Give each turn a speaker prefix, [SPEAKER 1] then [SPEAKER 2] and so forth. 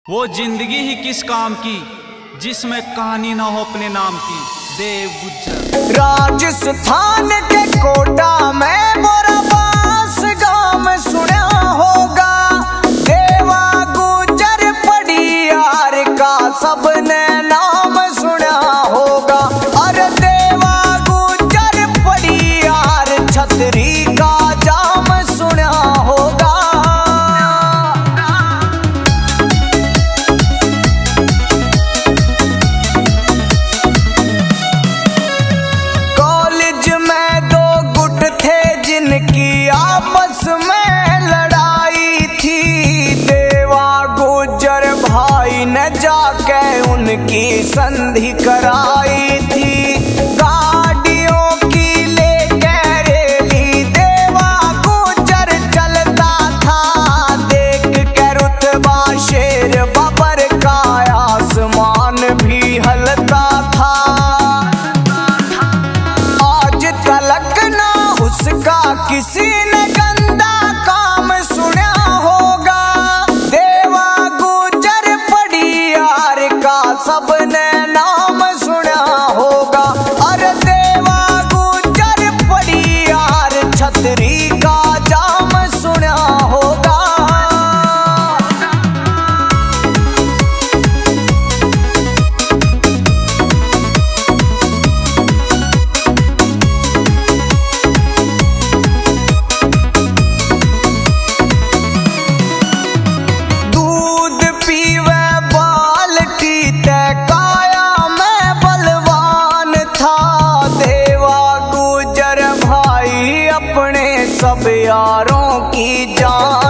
[SPEAKER 1] वो जिंदगी ही किस काम की जिसमें कहानी ना हो अपने नाम की। देव गुज्जर।
[SPEAKER 2] राजस्थान के कोटा में मोराबास गांव में सुना होगा, देवा गुज्जर पड़ियार का सबने नाम सुना होगा। अरे देवा गुज्जर पड़ियार छतरी का जाम सुना होगा। जिनकी आपस में लड़ाई थी, देवा गुज्जर भाई ने जाके उनकी संधि कराई थी। गाड़ियों की लेके रेली देवा गुज्जर चलता था, देख के रुतबा शेर बबर का आसमान भी हलता था। आज तलक ना उसका किसी ने गंदा काम सुना होगा, देवा गुज्जर पड़ियार का सबने नाम सुना होगा। अरे देवा गुज्जर पड़ियार छतरी का जाम सुना होगा। सब यारों की जान